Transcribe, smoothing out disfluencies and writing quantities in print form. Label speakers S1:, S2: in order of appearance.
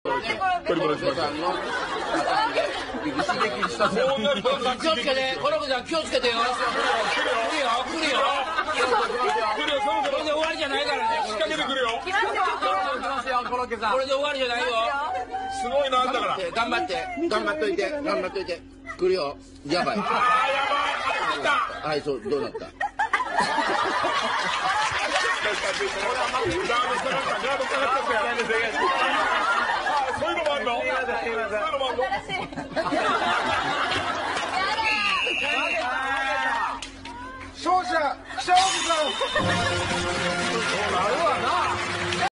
S1: トリプルスマッシュ。気をつけて、この子ちゃん気をつけてよ。来るよ。これで終わりじゃないからね。
S2: 仕掛けてくるよ。
S1: 来ますよ、コロッケさん。これで終わりじゃないよ。
S2: すごいな、あんたから。
S1: 頑張っといて。来るよ。やばい。
S2: ああ、やばい。
S1: はい、そう、どうなった？
S2: そういうのもあんの？